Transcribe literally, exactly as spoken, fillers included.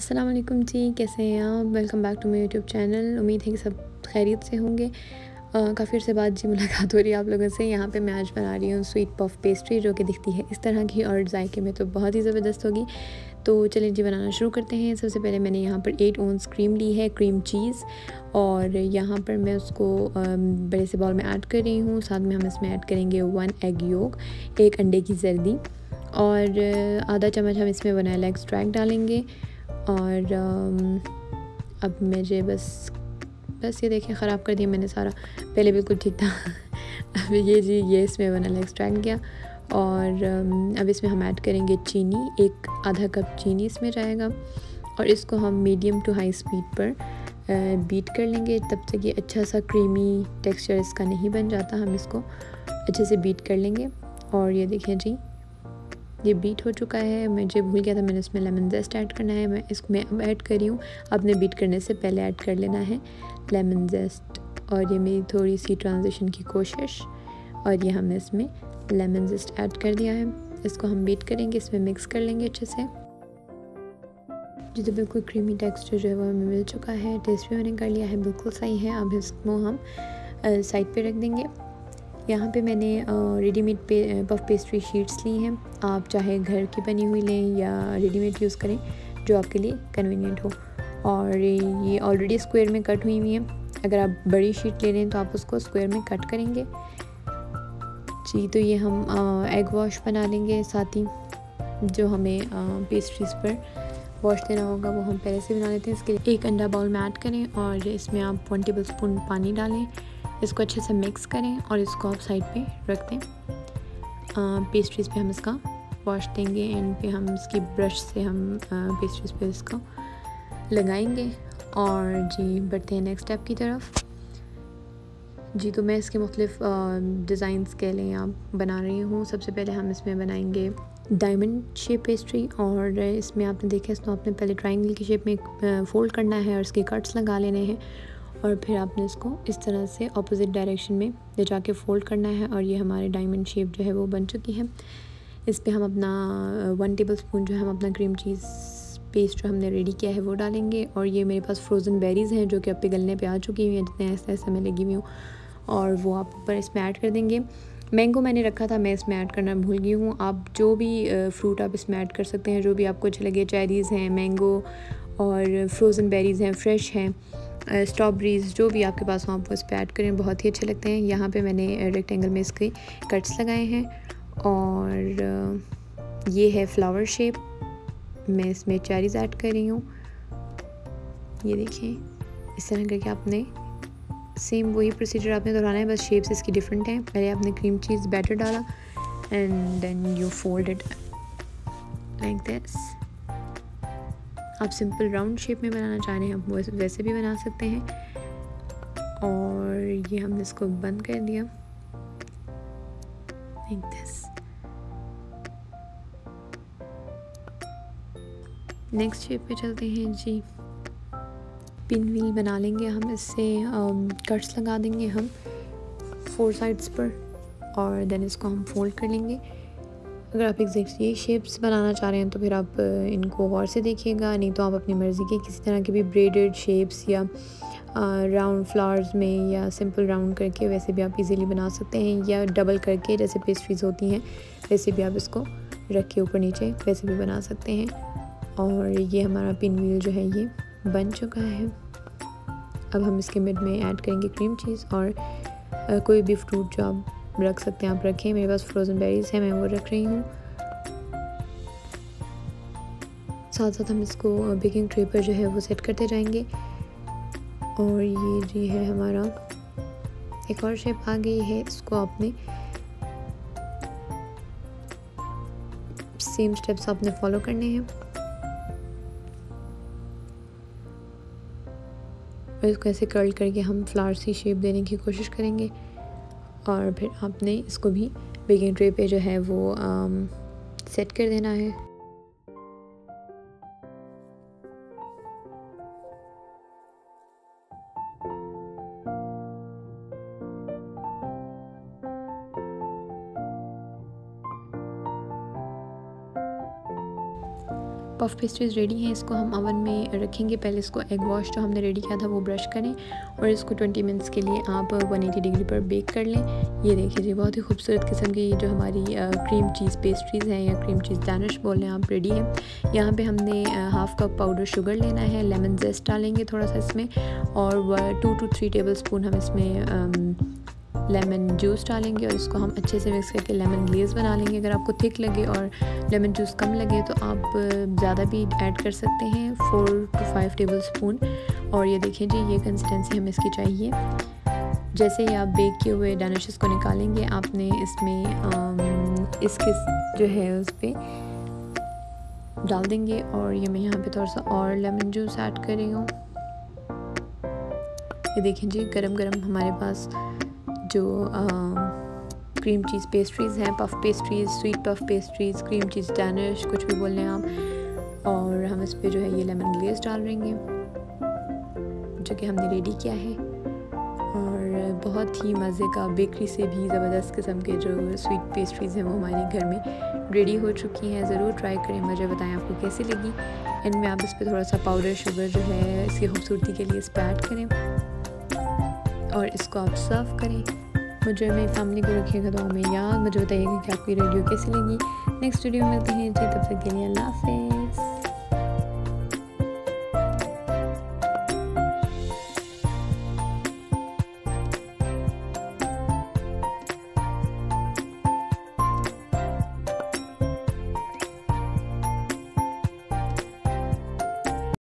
अस्सलाम वालेकुम जी, कैसे हैं आप? Welcome back to my YouTube channel. उम्मीद है कि सब खैरियत से होंगे। काफ़ी अर्से बाद जी मुलाकात हो रही है आप लोगों से। यहाँ पे मैं आज बना रही हूँ स्वीट पफ पेस्ट्री, जो कि दिखती है इस तरह की और जायके में तो बहुत ही ज़बरदस्त होगी। तो चलिए जी बनाना शुरू करते हैं। सबसे पहले मैंने यहाँ पर एट ओंस क्रीम ली है, क्रीम चीज़, और यहाँ पर मैं उसको बड़े से बॉल में ऐड कर रही हूँ। साथ में हम इसमें ऐड करेंगे वन एग योक, एक अंडे की जर्दी, और आधा चम्मच हम इसमें वनीला एक्सट्रैक्ट डालेंगे। और अब मुझे बस बस ये देखिए ख़राब कर दिया मैंने सारा। पहले बिल्कुल ठीक था। अब ये जी ये इसमें वनीला एक्सट्रैक्ट गया। और अब इसमें हम ऐड करेंगे चीनी, एक आधा कप चीनी इसमें जाएगा, और इसको हम मीडियम टू हाई स्पीड पर बीट कर लेंगे तब तक ये अच्छा सा क्रीमी टेक्सचर इसका नहीं बन जाता। हम इसको अच्छे से बीट कर लेंगे। और ये देखें जी ये बीट हो चुका है। मुझे भूल गया था मैंने इसमें लेमन जेस्ट ऐड करना है, मैं इसको मैं अब ऐड कर रही हूँ। आपने बीट करने से पहले ऐड कर लेना है लेमन जेस्ट। और ये मेरी थोड़ी सी ट्रांजिशन की कोशिश, और ये हमने इसमें लेमन जेस्ट ऐड कर दिया है। इसको हम बीट करेंगे, इसमें मिक्स कर लेंगे अच्छे से। जी तो बिल्कुल क्रीमी टेक्सचर जो है वो हमें मिल चुका है। टेस्ट भी मैंने कर लिया है, बिल्कुल सही है। अब इसको हम साइड पे रख देंगे। यहाँ पे मैंने रेडीमेड पे पफ पेस्ट्री शीट्स ली हैं। आप चाहे घर की बनी हुई लें या रेडीमेड यूज़ करें, जो आपके लिए कन्वीनियंट हो। और ये ऑलरेडी स्क्वायर में कट हुई हुई हैं। अगर आप बड़ी शीट ले रहे हैं तो आप उसको स्क्वायर में कट करेंगे जी। तो ये हम एग वॉश बना लेंगे, साथ ही जो हमें पेस्ट्रीज़ पर वॉश देना होगा वो हम पहले से बना लेते हैं। इसके लिए एक अंडा बाउल में ऐड करें और इसमें आप वन टेबल स्पून पानी डालें। इसको अच्छे से मिक्स करें और इसको आप साइड पे रख दें। पेस्ट्रीज़ पे हम इसका वॉश देंगे, एंड पे हम इसकी ब्रश से हम पेस्ट्रीज़ पे इसको लगाएंगे। और जी बढ़ते हैं नेक्स्ट स्टेप की तरफ। जी तो मैं इसके मुख्तलिफ डिज़ाइन स्केलें यहाँ बना रही हूँ। सबसे पहले हम इसमें बनाएंगे डायमंड शेप पेस्ट्री, और इसमें आपने देखा इसको आपने पहले ट्रायंगल की शेप में फ़ोल्ड करना है और इसके कट्स लगा लेने हैं, और फिर आपने इसको इस तरह से ऑपोजिट डायरेक्शन में ले जाके फ़ोल्ड करना है। और ये हमारे डायमंड शेप जो है वो बन चुकी है। इस पे हम अपना वन टेबल स्पून जो है हम अपना क्रीम चीज़ पेस्ट जो हमने रेडी किया है वो डालेंगे। और ये मेरे पास फ्रोज़न बेरीज़ हैं जो कि अब पिघलने पे आ चुकी हुई हैं, जितने ऐसे ऐसे मैं लगी हुई हूँ, और वो आप ऊपर इसमें ऐड कर देंगे। मैंगो मैंने रखा था, मैं इसमें ऐड करना भूल गई हूँ। आप जो भी फ्रूट आप इसमें ऐड कर सकते हैं, जो भी आपको अच्छा लगे। चेरीज़ हैं, मैंगो और फ्रोज़न बेरीज़ हैं, फ्रेश हैं, स्ट्रॉबेरीज़, जो भी आपके पास हो आप वो इस पर ऐड करें, बहुत ही अच्छे लगते हैं। यहाँ पे मैंने रेक्टेंगल में इसके कट्स लगाए हैं। और ये है फ्लावर शेप, मैं इसमें चेरीज़ ऐड कर रही हूँ। ये देखिए इस तरह करके आपने सेम वही प्रोसीजर आपने दोहराना है, बस शेप्स इसकी डिफरेंट हैं। पहले आपने क्रीम चीज़ बैटर डाला and then you fold it like this. आप सिंपल राउंड शेप में बनाना चाह रहे हैं, आप वैसे वैसे भी बना सकते हैं। और ये हमने इसको बंद कर दिया लाइक दिस। नेक्स्ट शेप पे चलते हैं जी। पिन व्हील बना लेंगे हम, इससे कट्स लगा देंगे हम फोर साइड्स पर, और देन इसको हम फोल्ड कर लेंगे। अगर आप एग्जैक्ट ये शेप्स बनाना चाह रहे हैं तो फिर आप इनको गौर से देखिएगा, नहीं तो आप अपनी मर्ज़ी के किसी तरह के भी ब्रेडेड शेप्स या राउंड फ्लावर्स में या सिंपल राउंड करके वैसे भी आप इजीली बना सकते हैं, या डबल करके जैसे पेस्ट्रीज़ होती हैं वैसे भी आप इसको रख के ऊपर नीचे वैसे भी बना सकते हैं। और ये हमारा पिन व्हील जो है ये बन चुका है। अब हम इसके मिड में ऐड करेंगे क्रीम चीज़, और आ, कोई भी फ्रूट जो आप रख सकते हैं आप रखें। मेरे पास फ्रोज़न बेरीज़ है, मैं वो रख रही हूँ। साथ साथ हम इसको बेकिंग ट्रे पर जो है वो सेट करते जाएंगे। और ये जी है हमारा एक और शेप आ गई है, इसको आपने सेम स्टेप्स आपने फॉलो करने हैं, और इसको ऐसे कर्ल करके हम फ्लावर सी शेप देने की कोशिश करेंगे। और फिर आपने इसको भी बेकिंग ट्रे पे जो है वो आम, सेट कर देना है। पफ पेस्ट्रीज रेडी हैं। इसको हम ओवन में रखेंगे। पहले इसको एग वॉश जो हमने रेडी किया था वो ब्रश करें और इसको ट्वेंटी मिनट्स के लिए आप वन एटी डिग्री पर बेक कर लें। ये देखिए जी, बहुत ही खूबसूरत किस्म की जो हमारी क्रीम चीज़ पेस्ट्रीज़ हैं या क्रीम चीज़ डैनिश बोल लें आप, रेडी है। यहाँ पे हमने हाफ़ कप पाउडर शुगर लेना है, लेमन जेस्ट डालेंगे थोड़ा सा इसमें, और two to three tablespoon हम इसमें लेमन जूस डालेंगे और इसको हम अच्छे से मिक्स करके लेमन ग्लेज़ बना लेंगे। अगर आपको थिक लगे और लेमन जूस कम लगे तो आप ज़्यादा भी ऐड कर सकते हैं, four to five tablespoon. और ये देखिए जी, ये कंसिस्टेंसी हमें इसकी चाहिए। जैसे ही आप बेक किए हुए डैनिशेस को निकालेंगे, आपने इसमें इसके जो है उस पर डाल देंगे। और ये मैं यहाँ पे थोड़ा सा और लेमन जूस ऐड कर रही हूँ। ये देखिए जी, गरम गरम हमारे पास जो क्रीम चीज़ पेस्ट्रीज़ हैं, puff pastries, sweet puff pastries, cream cheese Danish, कुछ भी बोल लें आप। और हम इस पे जो है ये लेमन ग्लेज़ डाल देंगे जो कि हमने रेडी किया है। और बहुत ही मज़े का, बेकरी से भी ज़बरदस्त किस्म के जो स्वीट पेस्ट्रीज़ हैं वो हमारे घर में रेडी हो चुकी हैं। ज़रूर ट्राई करें, मुझे बताएं आपको कैसी लगी। इनमें आप इस पर थोड़ा सा पाउडर शुगर जो है इसकी खूबसूरती के लिए इस पर ऐड करें और इसको आप सर्व करें। मुझे मेरी फैमिली को रखिएगा दुआ में याद। मुझे बताइएगा कि आपकी वीडियो कैसी लगी। नेक्स्ट वीडियो में मिलते हैं जी, तब तक के लिए अल्लाह हाफ़िज़।